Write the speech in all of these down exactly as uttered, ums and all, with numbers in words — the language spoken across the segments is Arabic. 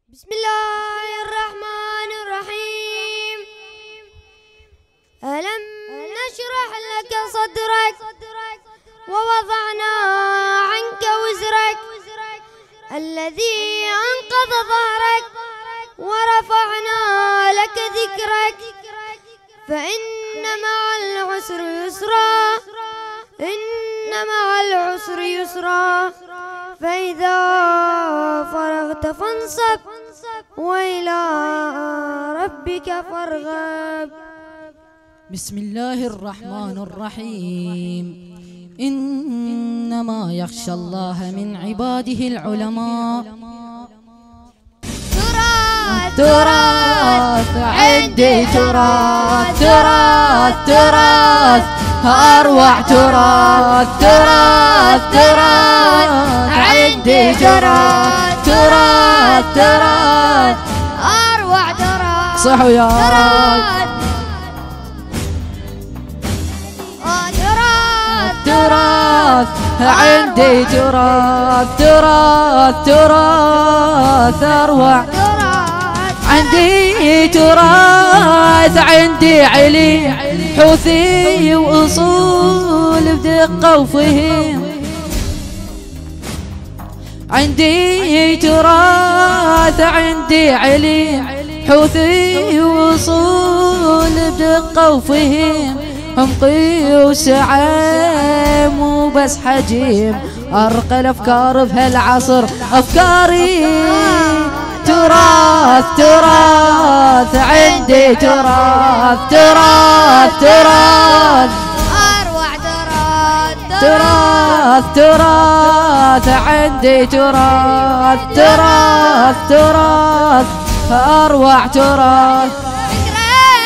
بسم الله الرحمن الرحيم. ألم نشرح لك صدرك ووضعنا عنك وزرك الذي أنقض ظهرك ورفعنا لك ذكرك فإن مع العسر يسرا إن مع العسر يسرا فإذا فرغت فانصب وإلى ربك فارغب. بسم الله الرحمن الرحيم. إنما يخشى الله من عباده العلماء. تراث تراث عندي تراث تراث تراث أروع تراث تراث تراث عندي تراث تراث تراث أروع تراث. صحوا يا تراث تراث تراث عندي تراث تراث تراث أروع عندي تراث عندي علي حوثي وأصول بدقة وفهم. عندي تراث عندي علي حوثي وأصول بدقة وفهم. عمقي وسعام وبس حجيم أرقى الأفكار بهالعصر أفكاري. تراث تراث عندي تراث تراث تراث أروع تراث تراث تراث عندي تراث تراث تراث أروع تراث. فكر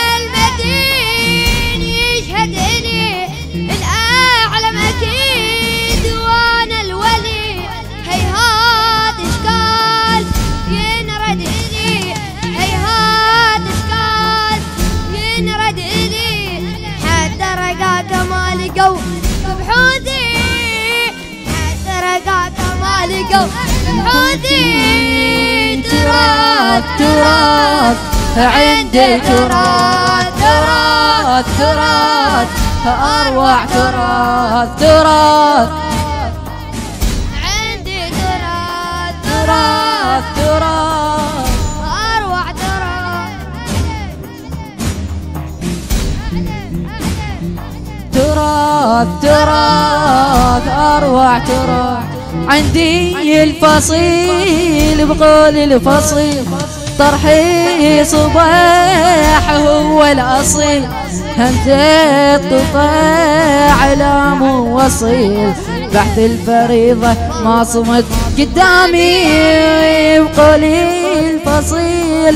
المتين يشهد لي الأعلم أكيد وأنا الولي. هيهات إشكال ينرد إلي هيهات إشكال ينرد إلي حتى رقاك ما لقوا بحوثي حتى رقاك ما لقوا بحوثي. تراث تراث عندي تراث تراث تراث أروع تراث تراث عندي تراث تراث تراث أروع تراث. تراث تراث أروع تراث. عندي الفصيل بقول الفصيل طرحي صباح هو الأصيل. همزة قطاع لا مو وصيل بحث الفريضة ما صمت قدامي بقولي الفصيل.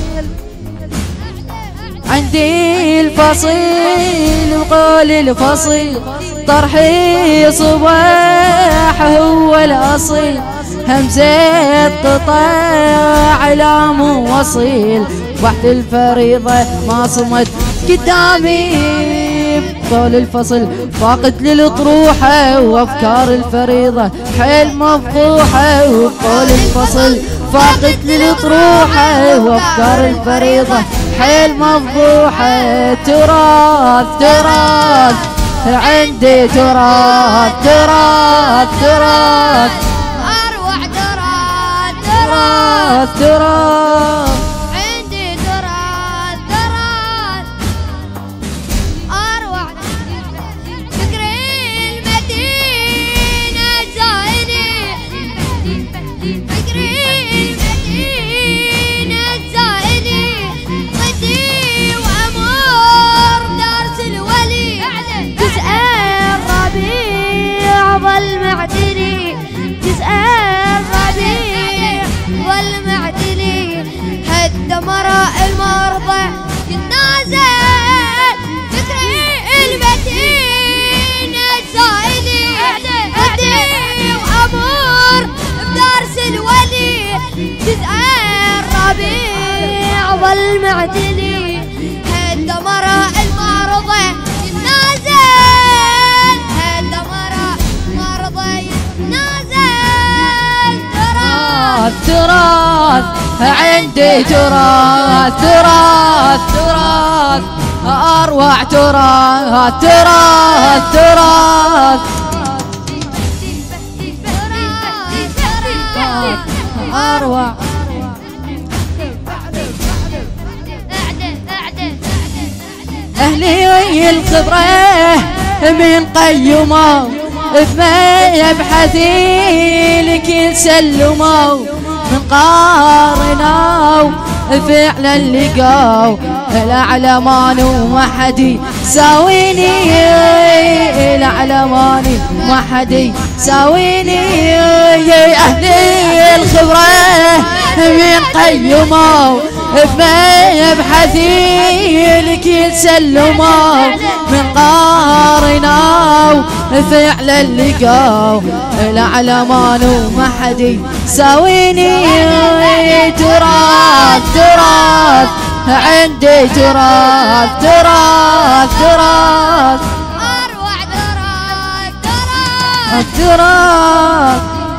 عندي الفصيل بقول الفصيل طرحي صباح هو الأصيل. همزة قطاع لا مو وصيل بحث الفريضة ما صمت قدامي بقول الفصل. فاقد للطروحة وأفكار الفريضة حيل مفضوحة وبقول الفصل. فاقد للطروحة وأفكار الفريضة حيل مفضوحة. تراث تراث عندي تراث تراث تراث أروع تراث تراث تراث عندي تراث تراث أروع. فكري المتين الزائني فكري المتين الزائني ضدي وأمور دارس الولي. جزء الربيع ظل معتني جزء الربيع ظل معتني. هد مراء المرضى يتنازل فكري المتين الزائلي ضدي وأمور بدارس الولي. جزء الربيع ظل معتني هد مراء المرضى يتنازل هد مراء المرضى يتنازل. ترى التراث عندي تراث تراث تراث أروع تراث تراث تراث أروع. أهلي الخبرة من قيموا بما يبحثي لك سلموا من قارنوا فعلا لقوا الأعلمان وما حد ساويني الأعلمان وما حد ساويني. أهلي الخبرة من قيموا بما يبحثي لك يتسلموا من قارنوا فعلا لقوا الأعلمان وما حد ساويني. تراث تراث عندي تراث تراث تراث أروع تراث تراث تراث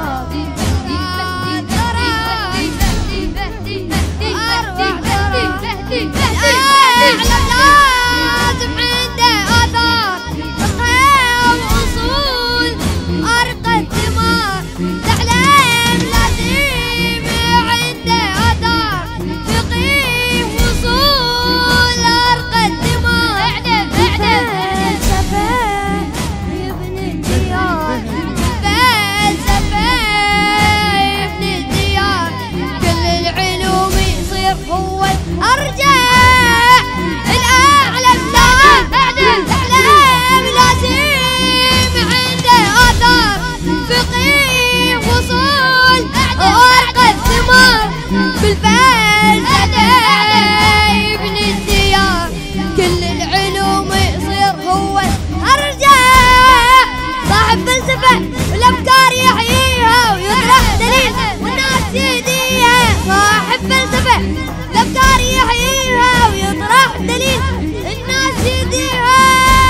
والأفكار يحييها ويطرح دليل والناس يهديها. صاحب فلسفة الأفكار يحييها ويطرح دليل الناس يهديها.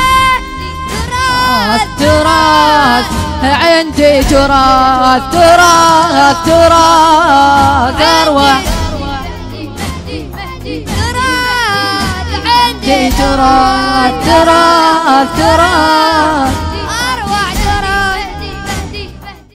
تراث تراث عندي تراث تراث تراث أروع. تراث عندي تراث تراث تراث